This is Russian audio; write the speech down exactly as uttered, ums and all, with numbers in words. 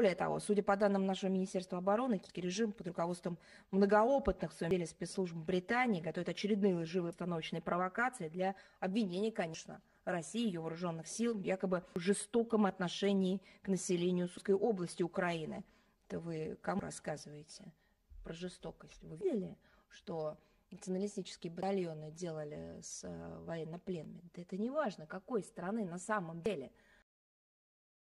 Более того, судя по данным нашего Министерства обороны, киевский режим под руководством многоопытных в своем деле спецслужб Британии готовит очередные лживые установочные провокации для обвинения, конечно, России и ее вооруженных сил якобы в жестоком отношении к населению Сумской области Украины. Это вы кому рассказываете про жестокость? Вы видели, что националистические батальоны делали с военнопленными? Да это не важно, какой страны на самом деле.